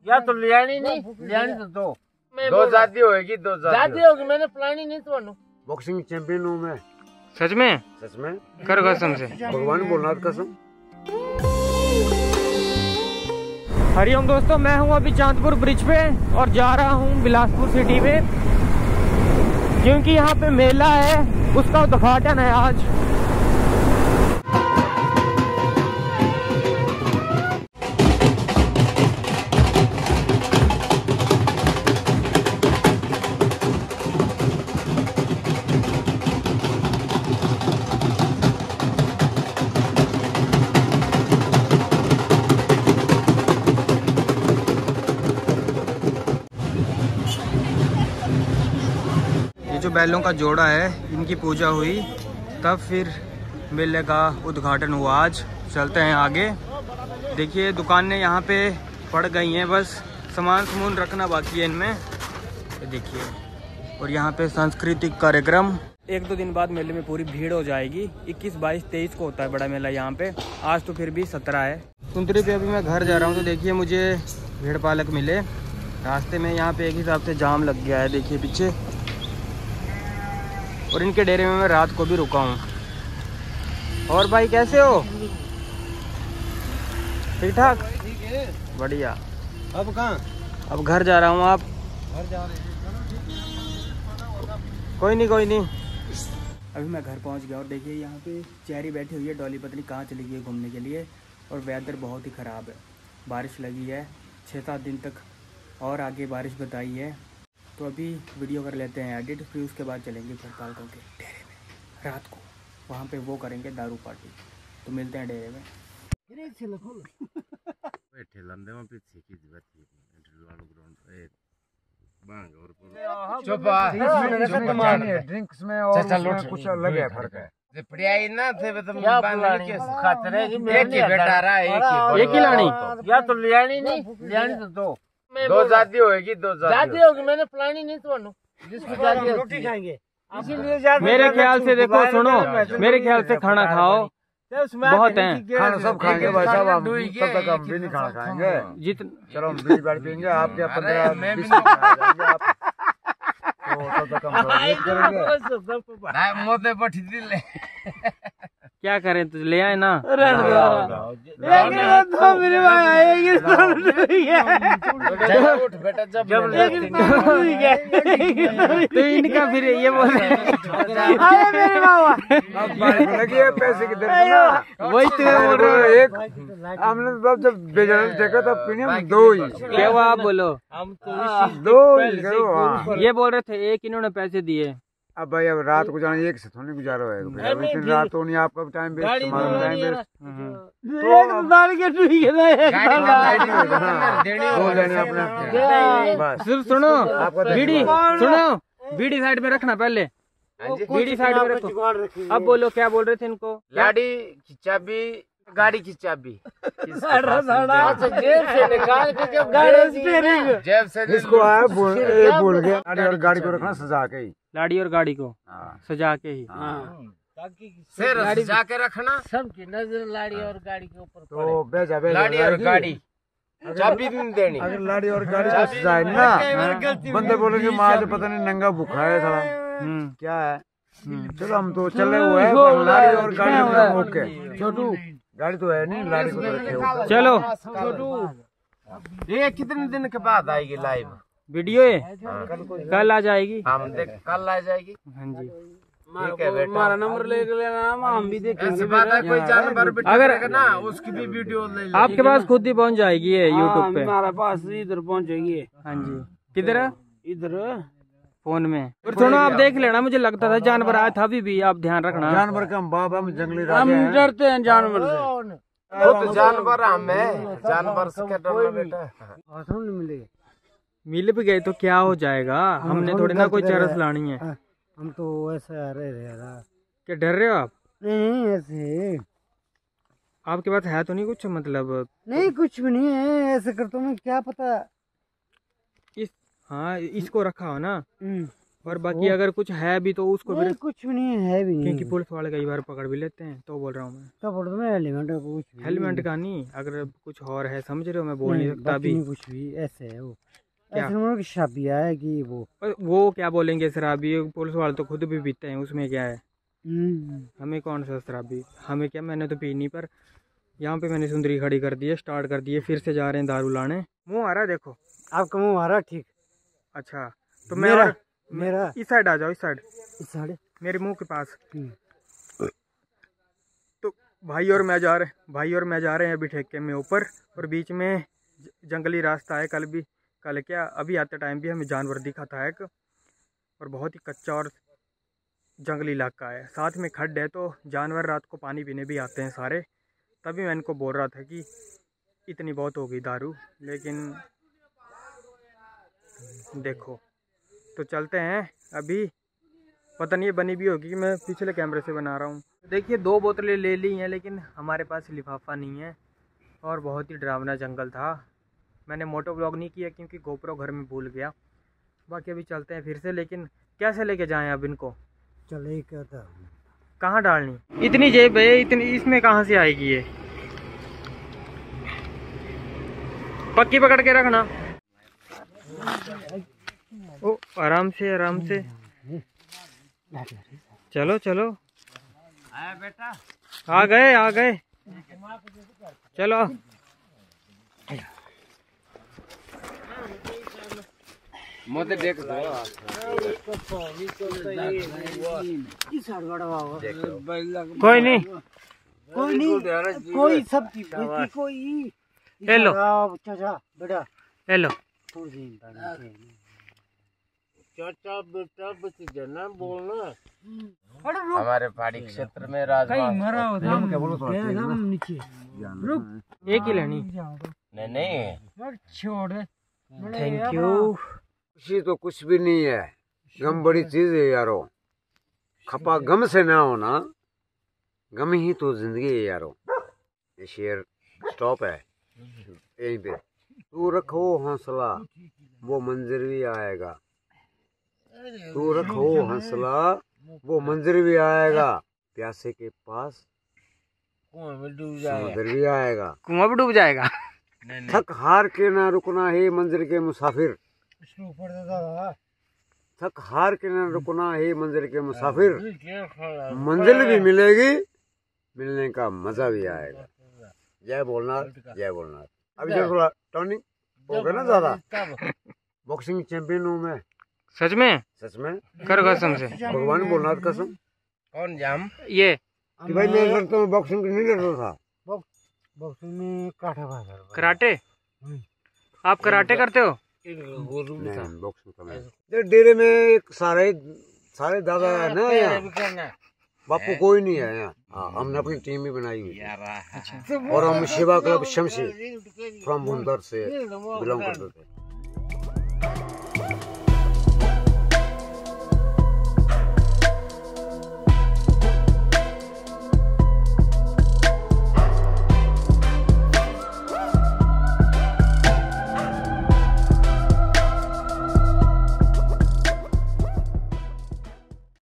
या तो लियानी नहीं लियानी तो दो जाती होगी, दो जाती होगी। मैंने प्लानी नहीं तो बॉक्सिंग चैंपियन हूँ मैं। सच में? सच में कर कसम से, भगवान बोल रहा कसम। हरिओम दोस्तों, मैं हूं अभी चांदपुर ब्रिज पे और जा रहा हूं बिलासपुर सिटी में, क्योंकि यहाँ पे मेला है, उसका उद्घाटन है आज। जो बैलों का जोड़ा है, इनकी पूजा हुई, तब फिर मेले का उद्घाटन हुआ। आज चलते हैं आगे। देखिए दुकानें यहाँ पे पड़ गई हैं, बस सामान रखना बाकी है इनमें, देखिए। और यहाँ पे सांस्कृतिक कार्यक्रम 1-2 दिन बाद मेले में पूरी भीड़ हो जाएगी। 21, 22, 23 को होता है बड़ा मेला यहाँ पे। आज तो फिर भी 17 है। कुंतरी पे अभी मैं घर जा रहा हूँ, तो देखिए मुझे भेड़ पालक मिले रास्ते में। यहाँ पे एक हिसाब से जाम लग गया है, देखिए पीछे। और इनके डेरे में मैं रात को भी रुका हूँ। और भाई कैसे हो? ठीक ठाक? बढ़िया। अब कहाँ? अब घर जा रहा हूँ। आप? घर जा रहे हैं। कोई नहीं। अभी मैं घर पहुँच गया और देखिए यहाँ पे चेरी बैठी हुई है। डॉली पत्नी कहाँ चली गई है घूमने के लिए। और वेदर बहुत ही ख़राब है, बारिश लगी है 6-7 दिन तक, और आगे बारिश बताई है। तो अभी वीडियो कर लेते हैं एडिट, फिर उसके बाद चलेंगे फिर पालकों के डेरे में रात को। वहाँ पे वो करेंगे दारू पार्टी। तो मिलते हैं डेरे में। ड्रिंक्स में और कुछ अलग है, फर्क है। एक ही लानी या तो लियानी नहीं लियानी तो दो जाती होगी, दो जाती होगी। मैंने प्लानी नहीं तो जिसकी जाती रोटी खाएंगे, इसीलिए मेरे ख्याल से देखो, सुनो, मेरे ख्याल से खाना खाओ, बहुत है खाना सब खाएंगे भाई साहब। हम तब तक हम भी नहीं खाना खाएंगे। चलो हम बीड़ी बाड़ी पियेंगे, आपके 15-20 करेंगे। क्या करें, तो ले आए ना। तो इनका फिर ये बोल पैसे कितने वही तो बोल रहे एक हमने जब बेजान देखा तब पीने में 2 ही। क्या हुआ? आप बोलो। हम तो 2 ही। ये बोल रहे थे एक इन्होंने पैसे दिए। अब भाई अब रात को जाना एक से थोड़ी गुजारा है। रात तो नहीं, आपका टाइम वेस्ट, हमारा टाइम वेस्ट। सिर्फ सुनो, बीड़ी साइड में रखना पहले, बीड़ी साइड में रखो। अब बोलो क्या बोल रहे थे इनको? लाड़ी की चाबी, गाड़ी की चाबी जेब से निकाल के जेब से इसको आया बोल गया। लाड़ी और गाड़ी को रखना सजा के ही, लाड़ी और गाड़ी को सजा के ही, सजा के रखना। सबकी नजर लाड़ी और गाड़ी के ऊपर। तो बेजा लाड़ी और गाड़ी चाबी नहीं देनी। अगर लाड़ी और गाड़ी को सजाए ना, बंदे बोलेंगे माँ से पता नहीं नंगा भूखा है साला, क्या है। चलो हम तो चले हुए हैं, लाड़ी और गाड़ी ओके। छोटू गाड़ी तो है नहीं, लाड़ी को तो रखे हो। चलो ये कितने दिन के बाद आएगी लाइव वीडियो? कल आ जाएगी। हम देख कल आ जाएगी। हाँ जी, ठीक है बेटा, हमारा नंबर ले लेना, हम भी देखेंगे। कोई जानवर अगर ना उसकी भी वीडियो ले आपके पास खुद ही पहुंच जाएगी ये यूट्यूब पे। हमारे पास इधर पहुंचेगी। हाँ जी, किधर? इधर फोन में। और सुनो, आप देख लेना, मुझे लगता था जानवर आया था। अभी भी आप ध्यान रखना। जानवर का हम बाप, हम जंगली हम डरते हैं जानवर से। खुद जानवर हमें जानवर से क्या डरना बेटा। मिलेगा, मिल भी गए तो क्या हो जाएगा? हमने थोड़ी ना कोई चरस लानी है। हम तो ऐसे रह रहेगा। क्या डर रहे हो आप? नहीं ऐसे। आपके पास है तो नहीं कुछ, मतलब? नहीं कुछ भी नहीं है, ऐसे करता हूँ क्या पता। हाँ, इसको रखा हो ना, और बाकी अगर कुछ है भी तो उसको फिर कुछ नहीं है भी नहीं, क्योंकि पुलिस वाले कई बार पकड़ भी लेते हैं, तो बोल रहा हूँ मैं। तो बोल रहा हूँ हेलमेट का नहीं, अगर कुछ और है समझ रहे हो, मैं बोल नहीं सकता अभी। कुछ भी ऐसे है वो, ऐसे शराबी है कि वो क्या बोलेंगे शराबी, पुलिस वाले तो खुद भी पीते हैं, उसमें क्या है। हमें कौन सा शराबी, हमें क्या, मैंने तो पी नहीं। पर यहाँ पे मैंने सुंदरी खड़ी कर दी है, स्टार्ट कर दी है, फिर से जा रहे हैं दारू लाने। मुँह आ रहा है देखो, आपका मुँह आ रहा है ठीक। अच्छा तो मेरा इस साइड आ जाओ, इस साइड मेरे मुंह के पास। तो भाई और मैं जा रहे हैं अभी ठेके में ऊपर, और बीच में जंगली रास्ता है। कल क्या अभी आते टाइम भी हमें जानवर दिखा था एक, और बहुत ही कच्चा और जंगली इलाका है, साथ में खड्ड है, तो जानवर रात को पानी पीने भी आते हैं सारे। तभी मैं इनको बोल रहा था कि इतनी बहुत हो गई दारू, लेकिन देखो। तो चलते हैं अभी, पता नहीं बनी भी होगी कि मैं पिछले कैमरे से बना रहा हूँ। देखिए 2 बोतलें ले ली हैं, लेकिन हमारे पास लिफाफा नहीं है, और बहुत ही डरावना जंगल था। मैंने मोटो ब्लॉग नहीं किया क्योंकि गोप्रो घर में भूल गया। बाकी अभी चलते हैं फिर से, लेकिन कैसे लेके जाएं अब इनको, चले कहता कहाँ डालनी, इतनी जेब है, इतनी इसमें कहाँ से आएगी ये। पक्की पकड़ के रखना, ओ आराम से चलो आया बेटा, आ गए चलो। मुझे देख दो कोई नहीं कोई सब कोई हेलो चाचा बेटा, हेलो चाचा बेटा बस जना बोलना। हमारे पहाड़ी क्षेत्र में नीचे एक ही लेनी, नहीं छोड़। Thank you. खुशी तो कुछ भी नहीं है, गम बड़ी चीज है यारो। खपा गम से ना होना, गम ही तो जिंदगी है यारो। ये शेर स्टॉप है यहीं पे। तू रखो हौसला, वो मंजर भी आएगा। तू रखो हौसला, वो मंजर भी आएगा। प्यासे के पास समुद्र भी आएगा। कुआं भी डूब जाएगा। थक हार के ना रुकना है मंजिल के मुसाफिर। थक हार के ना रुकना है मंजिल के मुसाफिर। मंजिल भी मिलेगी, मिलने का मजा भी आएगा। जय भोलनाथ, जय भोलनाथ। अभी जो थोड़ा टर्निंग हो गया ना ज्यादा, बॉक्सिंग चैंपियन हूँ मैं। सच में कर कसम से, भगवान भोलनाथ कसम। कौन जाम ये कि भाई मैं लड़ता हूँ, बॉक्सिंग नहीं लड़ता था। बॉक्सिंग में कराटे, आप कराटे करते हो? नहीं, बॉक्सिंग का मैं डेरे में एक सारे दादा है ना यहाँ, बापू कोई नहीं है यहाँ। हाँ, हमने अपनी टीम भी बनाई हुई है। और हम शिवा क्लब शमशी फ्रॉम भुंदर से बिलोंग करते थे।